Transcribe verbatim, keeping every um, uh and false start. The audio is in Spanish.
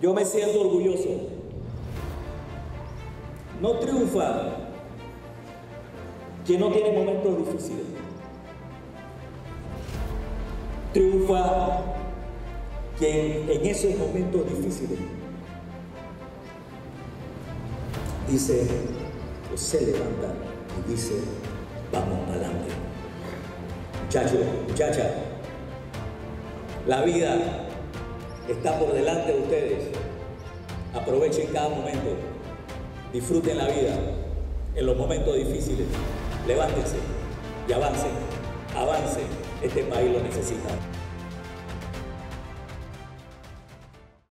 Yo me siento orgulloso. No triunfa quien no tiene momentos difíciles. Triunfa quien en esos momentos difíciles dice o se levanta y dice, vamos para adelante. Muchachos, muchachas, la vida está por delante de ustedes. Aprovechen cada momento. Disfruten la vida en los momentos difíciles. Levántense y avancen. Avancen. Este país lo necesita.